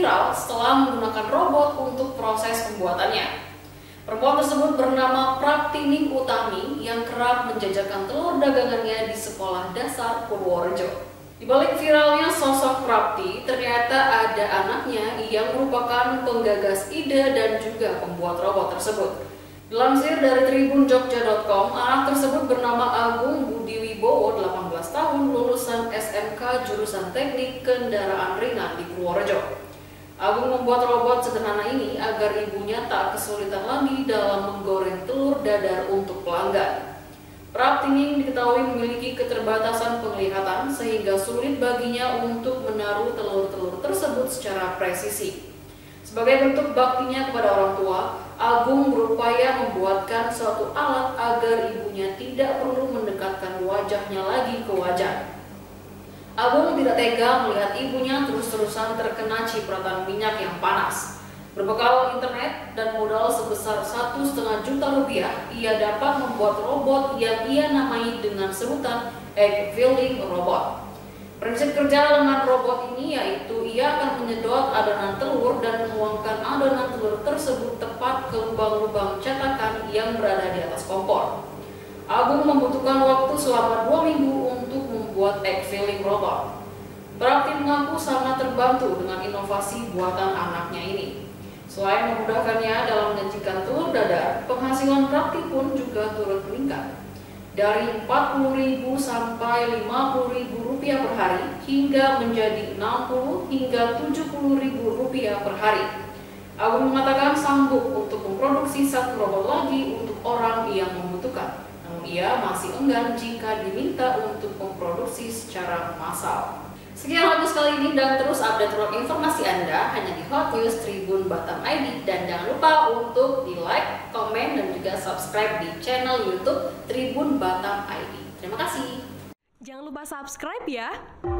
viral setelah menggunakan robot untuk proses pembuatannya. Perempuan tersebut bernama Praptining Utami yang kerap menjajakan telur dagangannya di sekolah dasar Purworejo. Di balik viralnya sosok Prapti, ternyata ada anaknya yang merupakan penggagas ide dan juga pembuat robot tersebut. Dilansir dari tribunjogja.com, anak tersebut bernama Agung Budi Wibowo, 18 tahun, lulusan SMK jurusan Teknik Kendaraan Ringan di Purworejo. Agung membuat robot sederhana ini agar ibunya tak kesulitan lagi dalam menggoreng telur dadar untuk pelanggan. Praptining diketahui memiliki keterbatasan penglihatan sehingga sulit baginya untuk menaruh telur-telur tersebut secara presisi. Sebagai bentuk baktinya kepada orang tua, Agung berupaya membuatkan suatu alat agar ibunya tidak perlu mendekatkan wajahnya lagi ke wajah. Agung tidak tega melihat ibunya terus-terusan terkena cipratan minyak yang panas. Berbekal internet dan modal sebesar 1,5 juta rupiah, ia dapat membuat robot yang ia namai dengan sebutan egg filling robot. Prinsip kerja dengan robot ini yaitu ia akan menyedot adonan telur dan menuangkan adonan telur tersebut tepat ke lubang-lubang cetakan yang berada di atas kompor. Agung membutuhkan waktu selama 2 minggu untuk membuat egg filling robot. Prapti mengaku sangat terbantu dengan inovasi buatan anaknya ini. Selain memudahkannya dalam menyajikan telur dadar, penghasilan Prapti pun juga turut meningkat. Dari 40.000 sampai 50.000 rupiah per hari hingga menjadi 60 hingga 70.000 rupiah per hari. Agung mengatakan sanggup untuk memproduksi satu robot lagi untuk orang yang membutuhkan. Namun ia masih enggan jika diminta untuk memproduksi secara massal. Sekian lagu sekali ini dan terus update informasi Anda hanya di Hot News Tribun Batam ID, dan jangan lupa untuk di like, komen, dan juga subscribe di channel YouTube Tribun Batam ID. Terima kasih. Jangan lupa subscribe ya.